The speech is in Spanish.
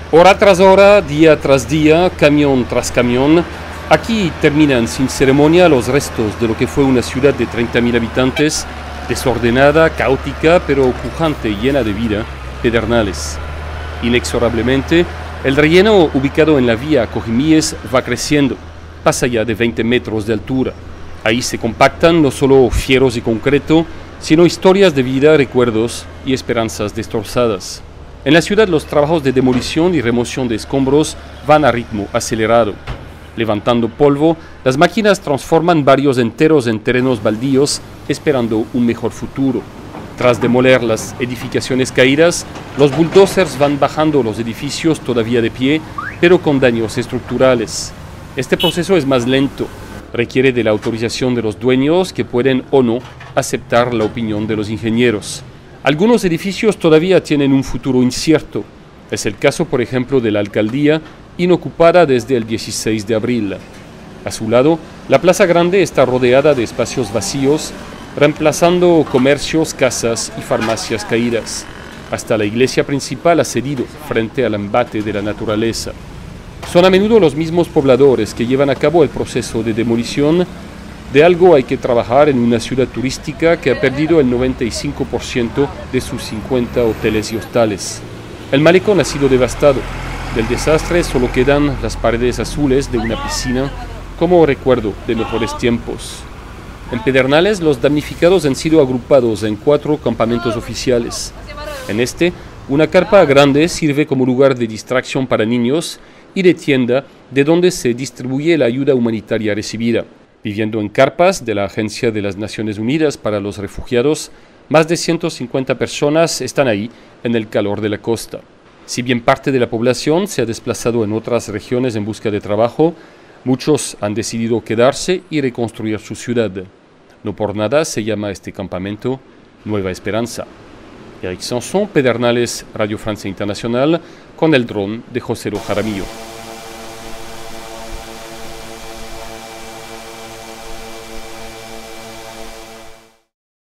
Hora tras hora, día tras día, camión tras camión, aquí terminan sin ceremonia los restos de lo que fue una ciudad de 30.000 habitantes, desordenada, caótica, pero pujante y llena de vida, Pedernales. Inexorablemente, el relleno ubicado en la vía Cojimíes va creciendo, pasa ya de 20 metros de altura. Ahí se compactan no solo fieros y concreto, sino historias de vida, recuerdos y esperanzas destrozadas. En la ciudad los trabajos de demolición y remoción de escombros van a ritmo acelerado. Levantando polvo, las máquinas transforman barrios enteros en terrenos baldíos, esperando un mejor futuro. Tras demoler las edificaciones caídas, los bulldozers van bajando los edificios todavía de pie, pero con daños estructurales. Este proceso es más lento, requiere de la autorización de los dueños que pueden o no aceptar la opinión de los ingenieros. Algunos edificios todavía tienen un futuro incierto. Es el caso, por ejemplo, de la alcaldía, inocupada desde el 16 de abril. A su lado, la Plaza Grande está rodeada de espacios vacíos, reemplazando comercios, casas y farmacias caídas. Hasta la iglesia principal ha cedido frente al embate de la naturaleza. Son a menudo los mismos pobladores que llevan a cabo el proceso de demolición. De algo hay que trabajar en una ciudad turística que ha perdido el 95% de sus 50 hoteles y hostales. El malecón ha sido devastado. Del desastre solo quedan las paredes azules de una piscina como recuerdo de mejores tiempos. En Pedernales los damnificados han sido agrupados en 4 campamentos oficiales. En este, una carpa grande sirve como lugar de distracción para niños y de tienda de donde se distribuye la ayuda humanitaria recibida. Viviendo en carpas de la Agencia de las Naciones Unidas para los Refugiados, más de 150 personas están ahí en el calor de la costa. Si bien parte de la población se ha desplazado en otras regiones en busca de trabajo, muchos han decidido quedarse y reconstruir su ciudad. No por nada se llama este campamento Nueva Esperanza. Eric Sanson, Pedernales, Radio Francia Internacional, con el dron de José Jaramillo.